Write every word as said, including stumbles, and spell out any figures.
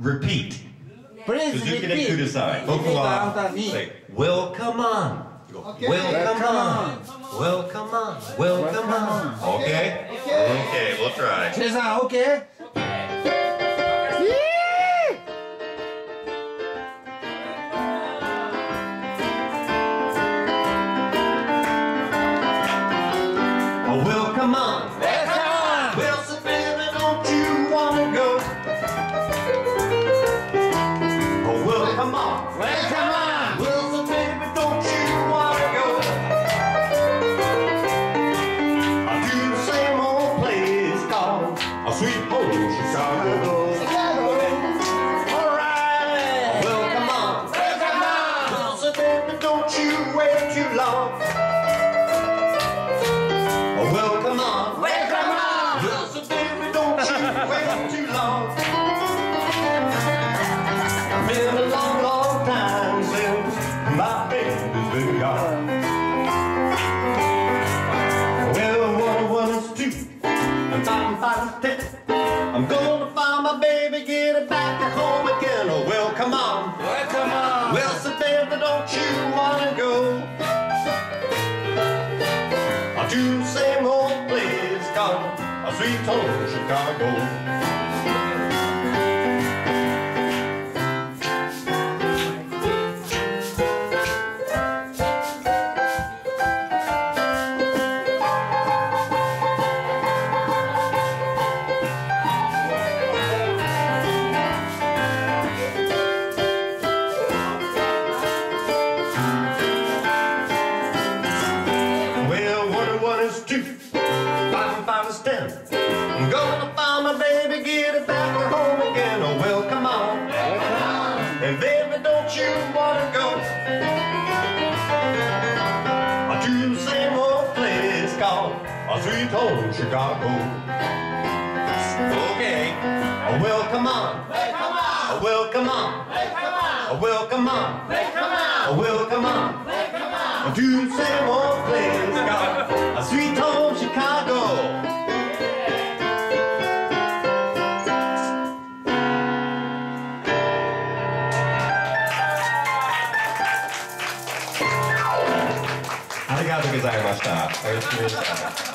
repeat. Please 続けてください。僕は Welcome on. Welcome on. Welcome on. Welcome on. Okay? Okay, we'll try. チェさん OK? Welcome on. Well, so baby, don't you wanna go? Oh, welcome on. Welcome on. Well, so baby, don't you wanna go? I do the same old place called a sweet home Chicago. All right. Welcome on. Welcome on. Well, so baby, don't you wait too long. Oh, welcome on. Welcome on. Well, so baby, don't you wait too long. It's been a long, long time since my baby's been gone. Well, one, one is two, and five, and five is ten. I'm gonna find my baby, get her back to home again. Oh, well, come on. Welcome on. Well, so baby, don't you wanna go? I'll do the same old place called a sweet home Chicago. Two, five and five is ten. I'm gonna find my baby, get her back to home again. Oh, well, come on. Welcome on. And baby, don't you wanna go? I do the same old place called a sweet home Chicago. Okay. Oh, well, come on. Welcome on. Oh, well, come on. Welcome on. Oh, well, come on. Welcome on. Oh, well, come on. Welcome on. I do the same old place called a sweet home Chicago. Arigatou gozaimasu. おやすみなさい。